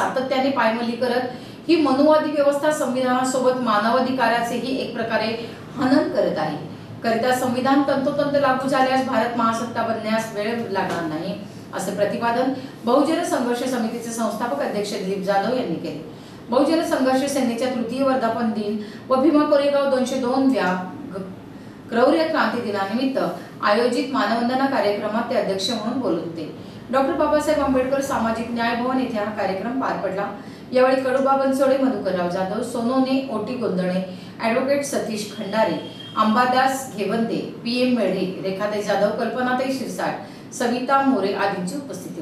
सातत्याने पायमल्ली करत ही मनुवादी व्यवस्था संविधानासोबत मानवाधिकाराचेही एक प्रकारे हनन करत आहे. करिता संविधान तंतोतंत लागू झाल्यास भारत महासत्ता बनण्यास वेळ लागणार नाही, असे प्रतिपादन बहुजन संघर्ष समितीचे संस्थापक अध्यक्ष दिलीप जाधव यांनी केले. बहुजन संघर्ष सेनेच्या तृतीय वर्धापन दिन व भीमा कोरेगाव 202व्या क्रौर्य क्रांती दिनानिमित्त आयोजित मानवंदना कार्यक्रमात ते अध्यक्ष म्हणून बोलत होते. डॉक्टर बाबासाहेब आंबेडकर सामाजिक न्याय भवन येथे हा कार्यक्रम पार पडला. यावेळी कडुबा बनसोडे, मधुकरराव जाधव, सोनोने, ओटी गोंधळे, ॲडव्होकेट सतीश खंडारे, अंबादास घेवंदे, PM मेढे, रेखाताई जाधव, कल्पनाताई शिरसाट, सविता मोरे आदींची उपस्थिती.